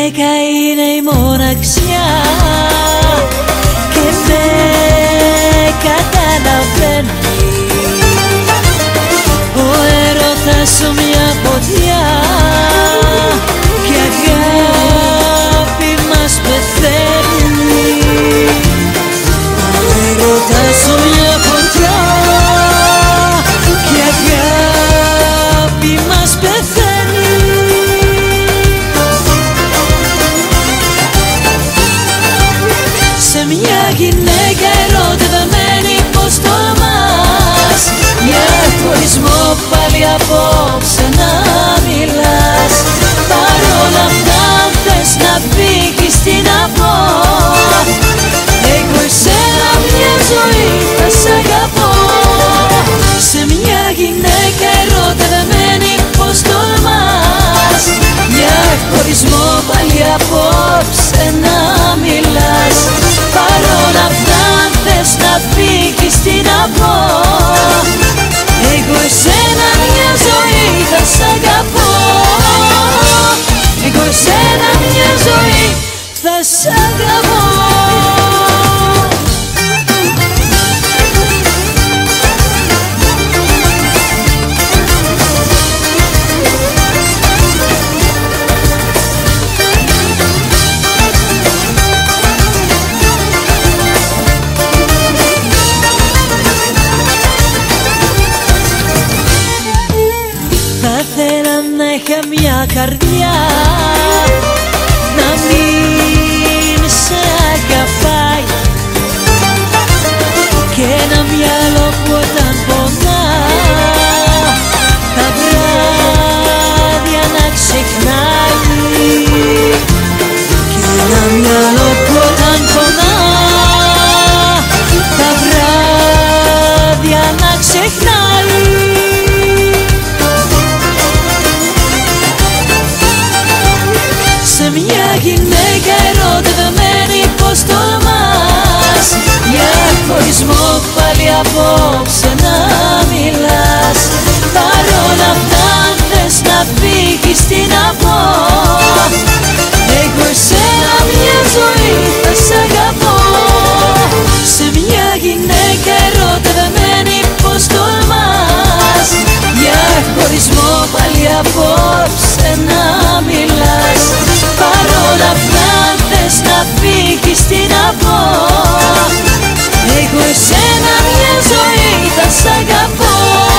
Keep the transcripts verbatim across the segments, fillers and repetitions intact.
γυναίκα είναι η μοναξιά και με καταλαβαίνει. Ο έρωτας σου μια φωτιά και αγάπη μας πεθαίνει. Ο έρωτας σου μια φωτιά και αγάπη μας πεθαίνει. Σε μια γυναίκα ερωτευμένη πως τολμάς για χωρισμό πάλι απόψε να μιλάς. Παρόλα αυτά θες να φύγεις, τι να πω, εγώ εσένα μια ζωή θα σ' αγαπώ. Σε μια γυναίκα ερωτευμένη πως τολμάς για χωρισμό πάλι απόψε να μιλάς. Παρόλα αυτά θες να φύγεις, τι να πω, εγώ εσένα μια ζωή θα σ' αγαπώ. Εγώ εσένα μια ζωή θα σ' αγαπώ. Είχα μια καρδιά να μην σε αγαπάει και ένα μυαλό που όταν πονά τα βράδια να ξεχνάει. Και ένα μυαλό που όταν πονά τα βράδια να ξεχνάει. Σε μια γυναίκα ερωτευμένη πως τολμάς για χωρισμό πάλι απόψε να μιλάς. Παρόλα αυτά θες να φύγεις, τι να πω, εγώ εσένα μια ζωή θα σ' αγαπώ. Σε μια γυναίκα ερωτευμένη πως τολμάς για χωρισμό πάλι απόψε να μιλάς. Παρόλα αυτά θες να φύγεις, τι να πω, εγώ εσένα μια ζωή θα σ' αγαπώ.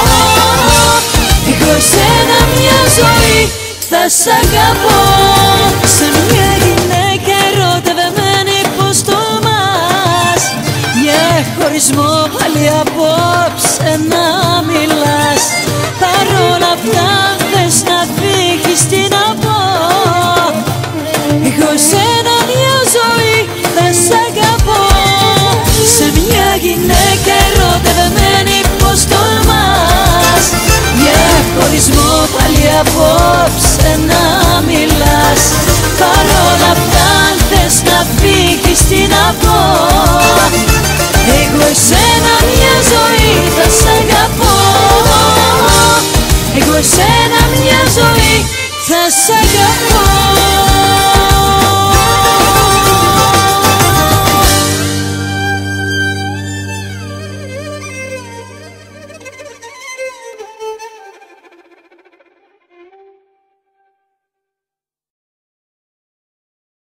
Εγώ εσένα μια ζωή θα σ' αγαπώ. Σε μια γυναίκα ερωτευμένη πως τολμάς για χωρισμό πάλι απόψε να μιλάς. Παρόλα αυτά θες να φύγεις, τι να πω, εγώ εσένα μια ζωή θα σ' αγαπώ. Σε μια γυναίκα ερωτευμένη πως τολμάς για χωρισμό πάλι απόψε